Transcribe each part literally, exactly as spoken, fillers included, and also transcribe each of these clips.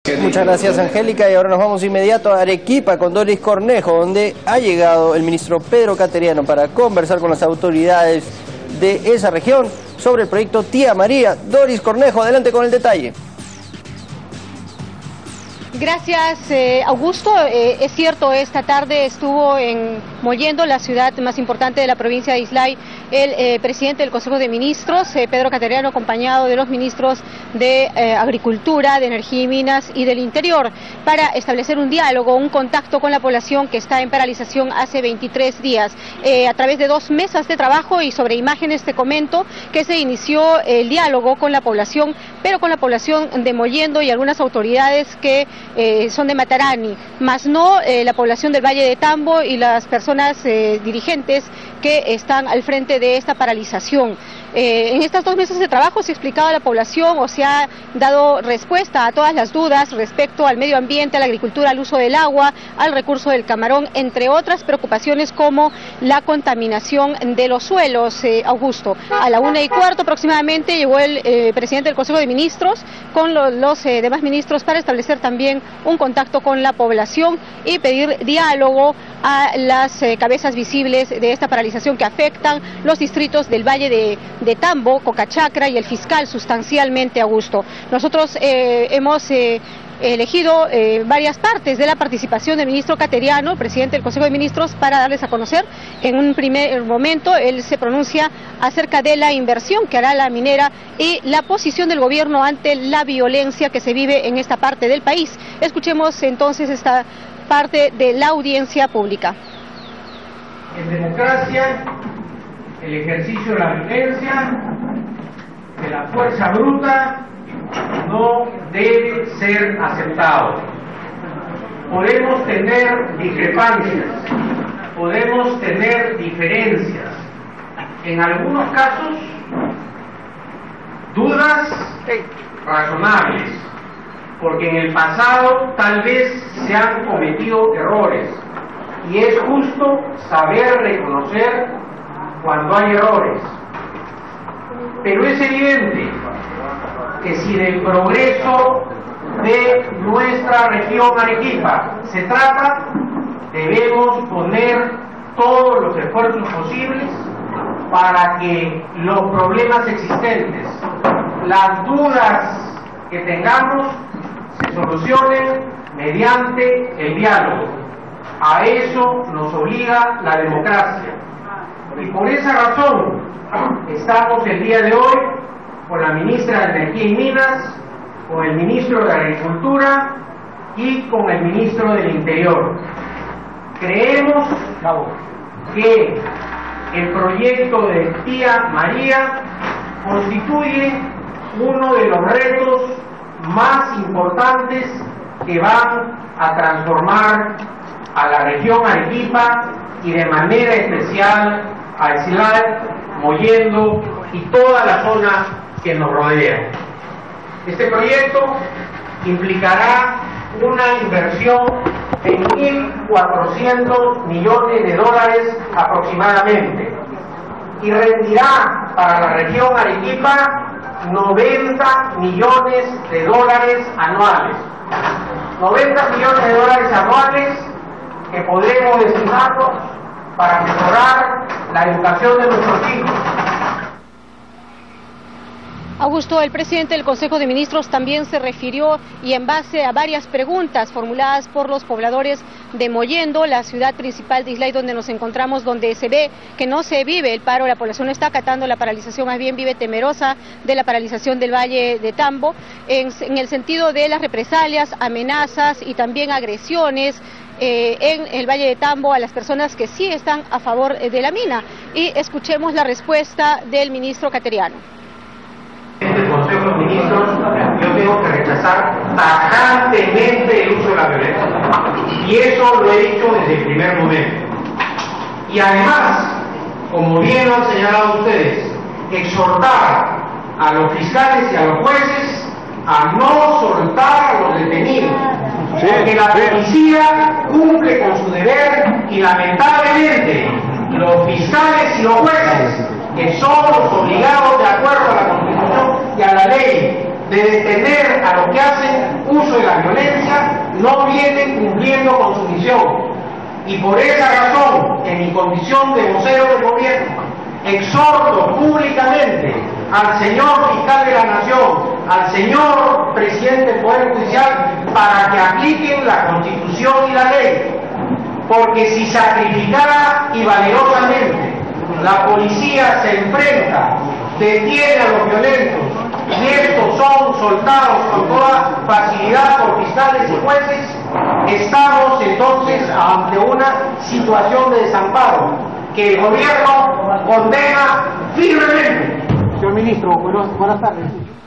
Muchas gracias, Angélica, y ahora nos vamos inmediato a Arequipa con Doris Cornejo, donde ha llegado el ministro Pedro Cateriano para conversar con las autoridades de esa región sobre el proyecto Tía María. Doris Cornejo, adelante con el detalle. Gracias, eh, Augusto. Eh, es cierto, esta tarde estuvo en Mollendo, la ciudad más importante de la provincia de Islay, el eh, presidente del Consejo de Ministros, eh, Pedro Cateriano, acompañado de los ministros de eh, Agricultura, de Energía y Minas y del Interior, para establecer un diálogo, un contacto con la población que está en paralización hace veintitrés días. Eh, a través de dos mesas de trabajo y sobre imágenes te comento que se inició el diálogo con la población, pero con la población de Mollendo y algunas autoridades que Eh, son de Matarani, más no eh, la población del Valle de Tambo y las personas eh, dirigentes que están al frente de esta paralización. Eh, en estas dos mesas de trabajo se ha explicado a la población o se ha dado respuesta a todas las dudas respecto al medio ambiente, a la agricultura, al uso del agua, al recurso del camarón, entre otras preocupaciones como la contaminación de los suelos. eh, Augusto, a la una y cuarto aproximadamente llegó el eh, presidente del Consejo de Ministros con lo, los eh, demás ministros para establecer también un contacto con la población y pedir diálogo a las eh, cabezas visibles de esta paralización que afectan los distritos del Valle de, de Tambo, Cocachacra y el fiscal sustancialmente, Augusto. Nosotros eh, hemos eh, elegido eh, varias partes de la participación del ministro Cateriano, presidente del Consejo de Ministros, para darles a conocer. En un primer momento él se pronuncia acerca de la inversión que hará la minera y la posición del gobierno ante la violencia que se vive en esta parte del país. Escuchemos entonces esta parte de la audiencia pública. En democracia, el ejercicio de la violencia, de la fuerza bruta, no debe ser aceptado. Podemos tener discrepancias, podemos tener diferencias, en algunos casos dudas razonables, porque en el pasado tal vez se han cometido errores y es justo saber reconocer cuando hay errores. Pero es evidente que si del progreso de nuestra región Arequipa se trata, debemos poner todos los esfuerzos posibles para que los problemas existentes, las dudas que tengamos, se solucionen mediante el diálogo. A eso nos obliga la democracia. Y por esa razón estamos el día de hoy con la ministra de Energía y Minas, con el ministro de Agricultura y con el ministro del Interior. Creemos que el proyecto de Tía María constituye uno de los retos más importantes que van a transformar a la región Arequipa y de manera especial a Islay, Mollendo y toda la zona que nos rodea. Este proyecto implicará una inversión de mil cuatrocientos millones de dólares aproximadamente y rendirá para la región Arequipa noventa millones de dólares anuales. noventa millones de dólares anuales que podremos destinarlos para mejorar la educación de nuestros hijos. Augusto, el presidente del Consejo de Ministros también se refirió y en base a varias preguntas formuladas por los pobladores de Mollendo, la ciudad principal de Islay donde nos encontramos, donde se ve que no se vive el paro, la población no está acatando la paralización, más bien vive temerosa de la paralización del Valle de Tambo, en, en el sentido de las represalias, amenazas y también agresiones eh, en el Valle de Tambo a las personas que sí están a favor de la mina. Y escuchemos la respuesta del ministro Cateriano. El Consejo de Ministros, yo tengo que rechazar tajantemente el uso de la violencia. Y eso lo he dicho desde el primer momento. Y además, como bien lo han señalado ustedes, exhortar a los fiscales y a los jueces a no soltar a los detenidos. Porque la policía cumple con su deber y lamentablemente los fiscales y los jueces, que son los obligados de acuerdo a la Constitución y a la ley de detener a los que hacen uso de la violencia, vienen cumpliendo con su misión. Y por esa razón, en mi condición de vocero del gobierno, exhorto públicamente al señor fiscal de la Nación, al señor presidente del Poder Judicial, para que apliquen la Constitución y la ley. Porque si sacrificada y valerosamente la policía se enfrenta, detiene a los violentos, y estos son soltados con toda facilidad por fiscales y jueces, estamos entonces ante una situación de desamparo que el gobierno condena firmemente. Señor ministro, buenas, buenas tardes.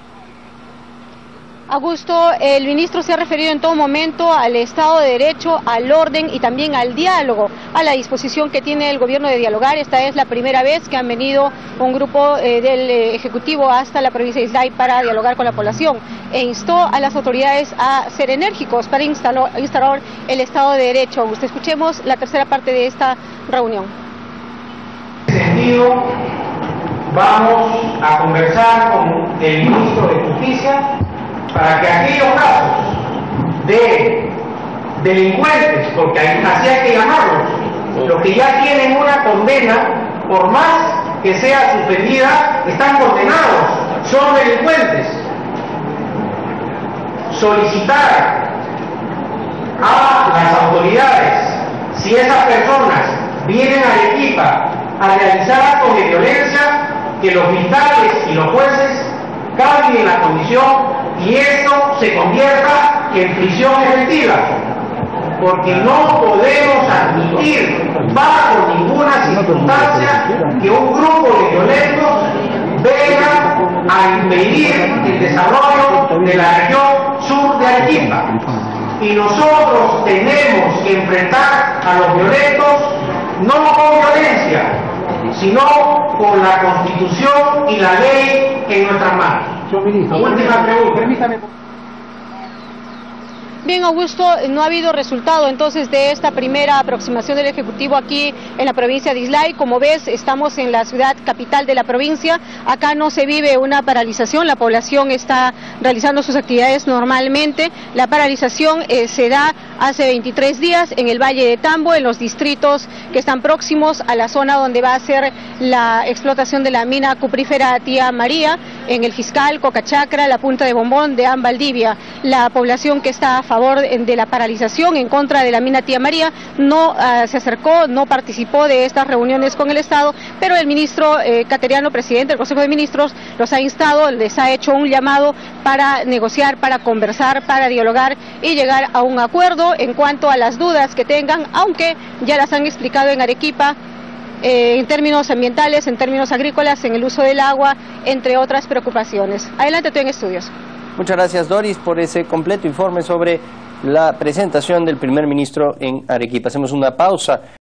Augusto, el ministro se ha referido en todo momento al Estado de Derecho, al orden y también al diálogo, a la disposición que tiene el gobierno de dialogar. Esta es la primera vez que han venido un grupo eh, del eh, Ejecutivo hasta la provincia de Islay para dialogar con la población e instó a las autoridades a ser enérgicos para instalar, instalar el Estado de Derecho. Augusto, escuchemos la tercera parte de esta reunión. En ese sentido, vamos a conversar con el ministro de Justicia para que aquellos casos de delincuentes, porque así hay que llamarlos, los que ya tienen una condena, por más que sea suspendida, están condenados, son delincuentes. Solicitar a las autoridades, si esas personas vienen a Arequipa a realizar actos de violencia, que los fiscales y los jueces cambien la condición y esto se convierta en prisión efectiva, porque no podemos admitir bajo ninguna circunstancia que un grupo de violentos venga a impedir el desarrollo de la región sur de Arequipa. Y nosotros tenemos que enfrentar a los violentos no con violencia, sino con la Constitución y la ley en nuestras manos. Señor ministro, Última pregunta. Permítame. Bien, Augusto, no ha habido resultado entonces de esta primera aproximación del Ejecutivo aquí en la provincia de Islay. Como ves, estamos en la ciudad capital de la provincia. Acá no se vive una paralización, la población está realizando sus actividades normalmente. La paralización eh, se da hace veintitrés días en el Valle de Tambo, en los distritos que están próximos a la zona donde va a ser la explotación de la mina cuprífera Tía María, en el Fiscal, Cocachacra, la Punta de Bombón, de Valdivia. La población que está a favor de la paralización en contra de la mina Tía María no uh, se acercó, no participó de estas reuniones con el Estado, pero el ministro eh, Cateriano, presidente del Consejo de Ministros, los ha instado, les ha hecho un llamado para negociar, para conversar, para dialogar y llegar a un acuerdo en cuanto a las dudas que tengan, aunque ya las han explicado en Arequipa, eh, en términos ambientales, en términos agrícolas, en el uso del agua, entre otras preocupaciones. Adelante tú en estudios. Muchas gracias, Doris, por ese completo informe sobre la presentación del primer ministro en Arequipa. Hacemos una pausa.